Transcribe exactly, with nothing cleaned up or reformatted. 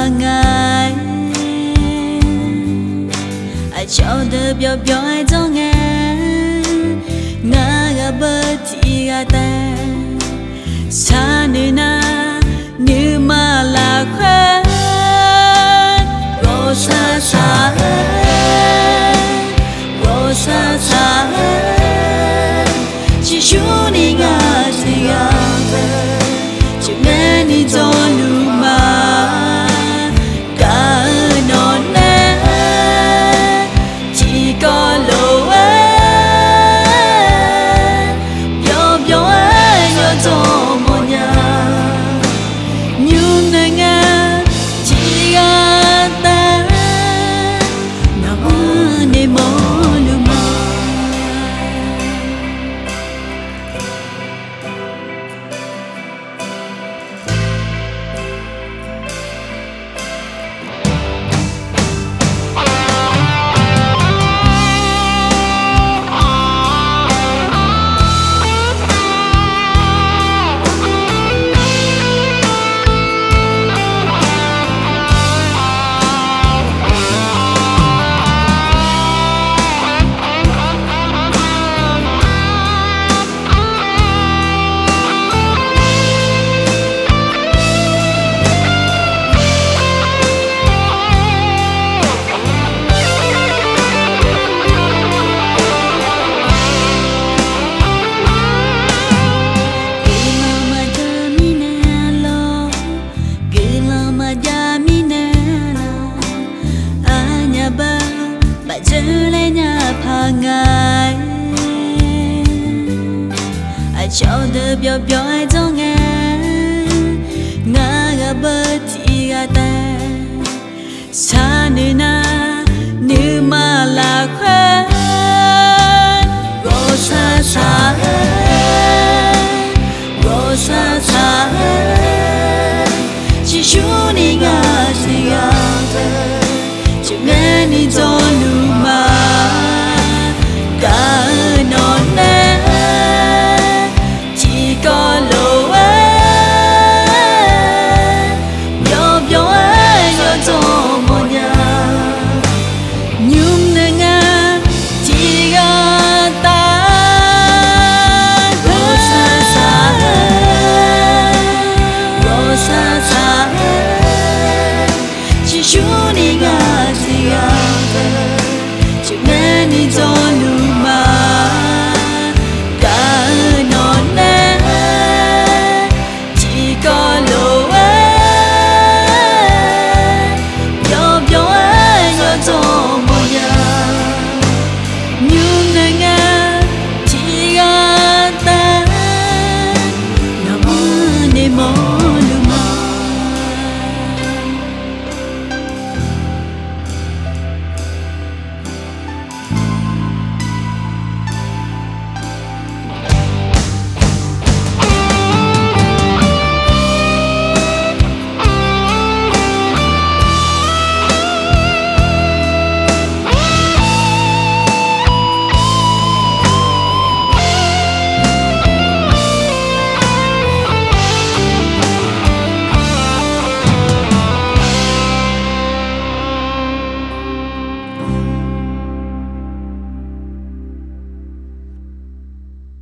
ngày ai cho đỡ biểu biểu ai cho nghe ngã gà bơ thì gà ta xa nơi na như mà là khóe gỗ xa xa gỗ xa xa chỉ chú đi ngã thì gà chỉ nghe đi cho nụ mà cả non nè chỉ có lỗ ấy biểu biểu ấy nhớ cho một nhà nhưng nơi nghe chỉ gà ta nào để mơ lưu mơ ngày ai cho đỡ biểu biểu ai cho nghe ngã gà bơ thì gà ta xa nơi na như mà là khóe gỗ xa xa